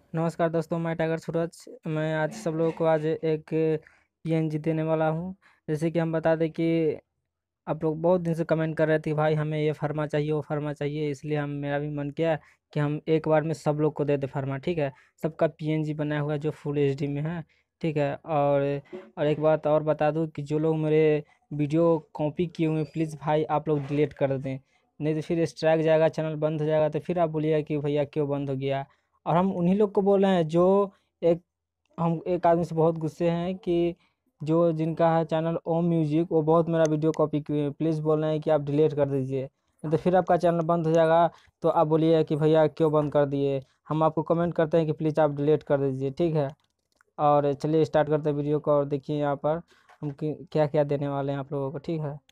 नमस्कार दोस्तों, मैं टाइगर सूरज। मैं आज सब लोगों को आज एक पीएनजी देने वाला हूं। जैसे कि हम बता दें कि आप लोग बहुत दिन से कमेंट कर रहे थे भाई हमें ये फर्मा चाहिए वो फर्मा चाहिए, इसलिए हम मेरा भी मन किया कि हम एक बार में सब लोग को दे दे फर्मा। ठीक है, सबका पीएनजी बनाया हुआ है जो फुल एचडी में है। ठीक है, और एक बात और बता दूं कि जो लोग मेरे वीडियो कॉपी किए हुए प्लीज़ भाई आप लोग डिलीट कर दें, नहीं तो फिर स्ट्राइक जाएगा, चैनल बंद हो जाएगा, तो फिर आप बोलिएगा कि भैया क्यों बंद हो गया। और हम उन्हीं लोग को बोल रहे हैं जो एक हम एक आदमी से बहुत गुस्से हैं कि जो जिनका है चैनल ओम म्यूजिक, वो बहुत मेरा वीडियो कॉपी किए हैं, प्लीज़ बोल रहे हैं कि आप डिलीट कर दीजिए, नहीं तो फिर आपका चैनल बंद हो जाएगा। तो आप बोलिए कि भैया क्यों बंद कर दिए। हम आपको कमेंट करते हैं कि प्लीज़ आप डिलीट कर दीजिए। ठीक है, और चलिए स्टार्ट करते हैं वीडियो को। और देखिए यहाँ पर हम क्या क्या देने वाले हैं आप लोगों को। ठीक है,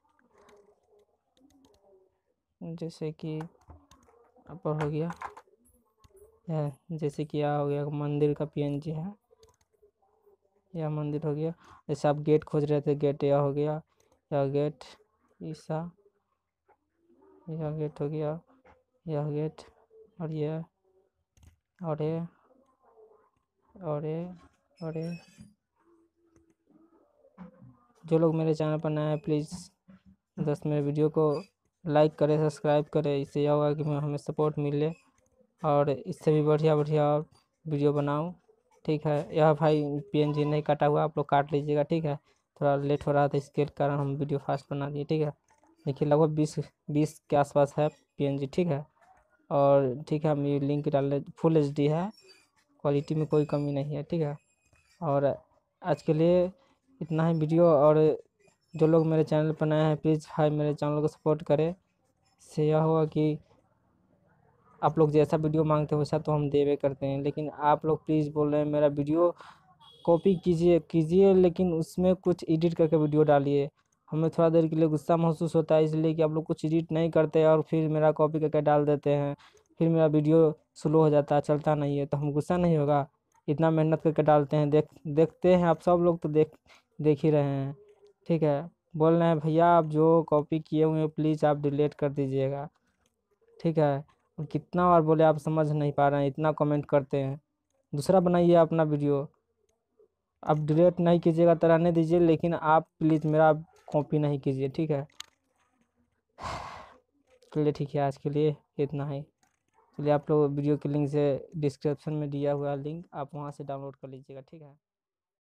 जैसे कि यहाँ पर हो गया है, जैसे कि यह हो गया मंदिर का पीएनजी है, यह मंदिर हो गया। जैसे आप गेट खोज रहे थे, गेट यह हो गया, यह गेट ईसा, यह गेट हो गया, यह गेट, और ये और ये और ये और ये। जो लोग मेरे चैनल पर नए हैं प्लीज़ दोस्त मेरे वीडियो को लाइक करें, सब्सक्राइब करें, इससे यह होगा कि हमें सपोर्ट मिले और इससे भी बढ़िया बढ़िया वीडियो बनाऊं। ठीक है, यह भाई पीएनजी नहीं काटा हुआ, आप लोग काट लीजिएगा। ठीक है, थोड़ा लेट हो रहा था, इसके कारण हम वीडियो फास्ट बना दिए। ठीक है, देखिए लगभग 20 के आसपास है पीएनजी। ठीक है, और ठीक है हम ये लिंक डाल रहे, फुल एचडी है, क्वालिटी में कोई कमी नहीं है। ठीक है, और आज के लिए इतना ही वीडियो। और जो लोग मेरे चैनल पर नए हैं प्लीज़ भाई मेरे चैनल को सपोर्ट करें, इससे यह होगा कि आप लोग जैसा वीडियो मांगते हो वैसा तो हम देवे करते हैं, लेकिन आप लोग प्लीज़ बोल रहे हैं मेरा वीडियो कॉपी कीजिए कीजिए, लेकिन उसमें कुछ एडिट करके वीडियो डालिए। हमें थोड़ा देर के लिए गुस्सा महसूस होता है, इसलिए कि आप लोग कुछ एडिट नहीं करते और फिर मेरा कॉपी करके डाल देते हैं, फिर मेरा वीडियो स्लो हो जाता है, चलता नहीं है, तो हम गुस्सा नहीं होगा। इतना मेहनत करके डालते हैं, देखते हैं आप सब लोग तो देख ही रहे हैं। ठीक है, बोल रहे हैं भैया आप जो कॉपी किए हुए हैं प्लीज़ आप डिलीट कर दीजिएगा। ठीक है, और कितना बार बोले आप समझ नहीं पा रहे हैं, इतना कमेंट करते हैं। दूसरा बनाइए अपना वीडियो, आप डिलीट नहीं कीजिएगा तो रहने दीजिए, लेकिन आप प्लीज़ मेरा कॉपी नहीं कीजिए। ठीक है, चलिए ठीक है, आज के लिए इतना ही। चलिए आप लोग वीडियो के लिंक से डिस्क्रिप्शन में दिया हुआ लिंक आप वहाँ से डाउनलोड कर लीजिएगा। ठीक है।